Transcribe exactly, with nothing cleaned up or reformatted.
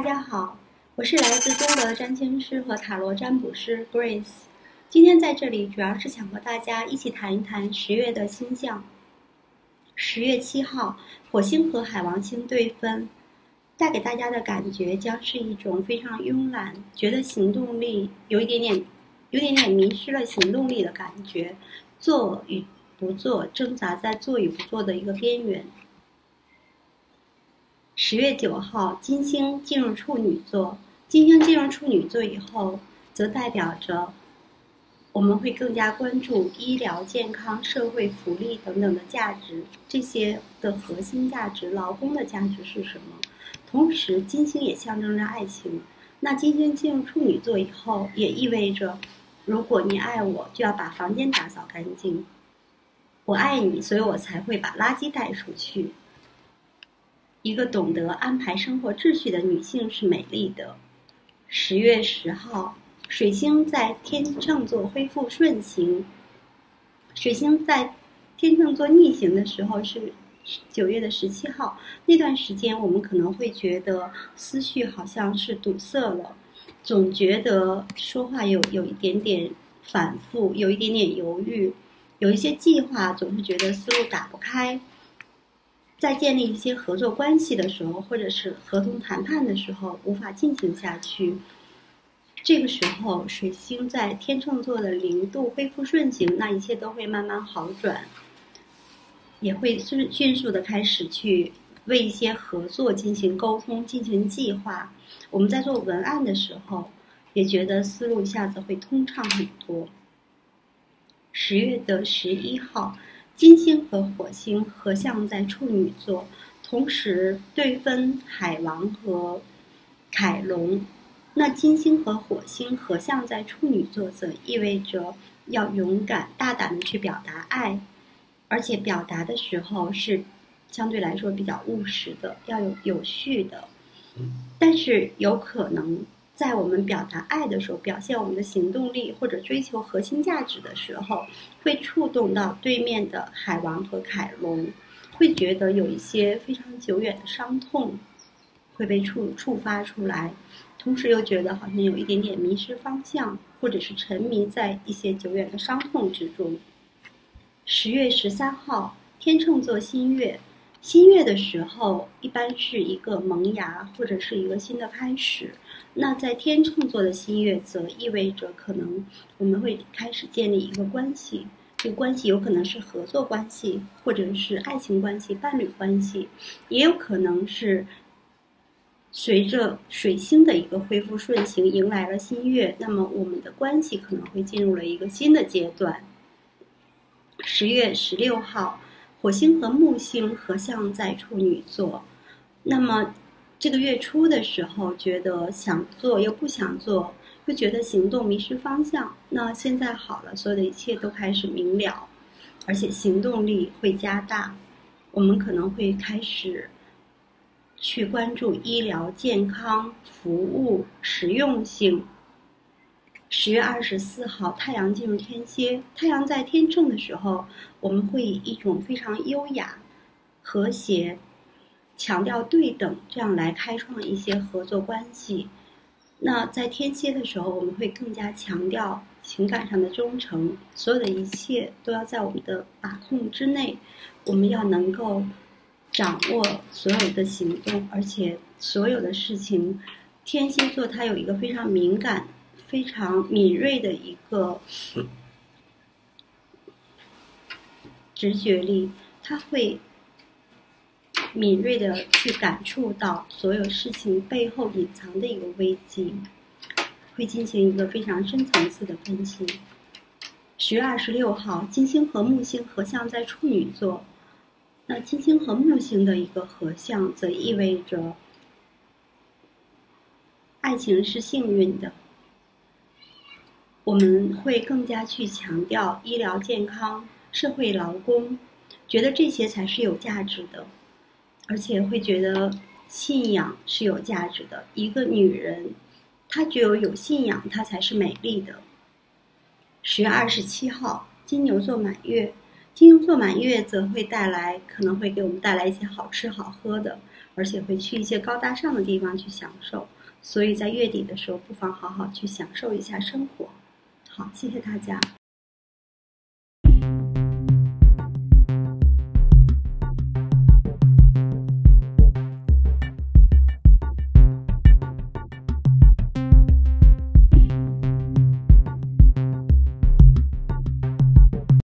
家好，我是来自中国的占星师和塔罗占卜师 Grace。今天在这里主要是想和大家一起谈一谈十月的星象。十月七号，火星和海王星对分，带给大家的感觉将是一种非常慵懒，觉得行动力有一点点、有点点迷失了行动力的感觉，做与不做，挣扎在做与不做的一个边缘。十月九号，金星进入处女座。金星进入处女座以后，则代表着我们会更加关注医疗、健康、社会福利等等的价值，这些的核心价值，劳工的价值是什么？同时，金星也象征着爱情。那金星进入处女座以后，也意味着，如果你爱我，就要把房间打扫干净。我爱你，所以我才会把垃圾带出去。一个懂得安排生活秩序的女性是美丽的。十月十号，水星在天秤座恢复顺行。水星在天秤座逆行的时候是九月的十七号，那段时间我们可能会觉得思绪好像是堵塞了，总觉得说话有有一点点反复，有一点点犹豫，有一些计划总是觉得思路打不开。在建立一些合作关系的时候，或者是合同谈判的时候，无法进行下去。这个时候，水星在天秤座的零度恢复顺行，那一切都会慢慢好转，也会迅迅速的开始去为一些合作进行沟通、进行计划。我们在做文案的时候，也觉得思路一下子会通畅很多。十月的十一号。金星和火星合相在处女座，同时对分海王和凯龙。那金星和火星合相在处女座，则意味着要勇敢大胆的去表达爱，而且表达的时候是相对来说比较务实的，要有有序的。但是有可能在我们表达爱的时候，表现我们的行动力或者追求核心价值的时候，会触动到对面的海王和凯龙，会觉得有一些非常久远的伤痛会被触触发出来，同时又觉得好像有一点点迷失方向，或者是沉迷在一些久远的伤痛之中。十月十三号，天秤座新月。新月的时候一般是一个萌芽或者是一个新的开始，那在天秤座的新月则意味着可能我们会开始建立一个关系，这个关系有可能是合作关系，或者是爱情关系、伴侣关系，也有可能是随着水星的一个恢复顺行迎来了新月，那么我们的关系可能会进入了一个新的阶段。十月十六号，火星和木星合相在处女座，那么这个月初的时候觉得想做又不想做，又觉得行动迷失方向，那现在好了，所有的一切都开始明了，而且行动力会加大，我们可能会开始去关注医疗、健康、服务、实用性。十月二十四号，太阳进入天蝎。太阳在天秤的时候，我们会以一种非常优雅、和谐、强调对等，这样来开创一些合作关系。那在天蝎的时候，我们会更加强调情感上的忠诚，所有的一切都要在我们的把控之内，我们要能够掌握所有的行动，而且所有的事情，天蝎座它有一个非常敏感、非常敏锐的一个直觉力，它会敏锐的去感触到所有事情背后隐藏的一个危机，会进行一个非常深层次的分析。十月二十六号，金星和木星合相在处女座。那金星和木星的一个合相，则意味着爱情是幸运的。我们会更加去强调医疗健康、社会劳工，觉得这些才是有价值的，而且会觉得信仰是有价值的。一个女人，她只有有信仰，她才是美丽的。十月二十七号，金牛座满月。金牛座满月则会带来，可能会给我们带来一些好吃好喝的，而且会去一些高大上的地方去享受。 所以在月底的时候，不妨好好去享受一下生活。好，谢谢大家。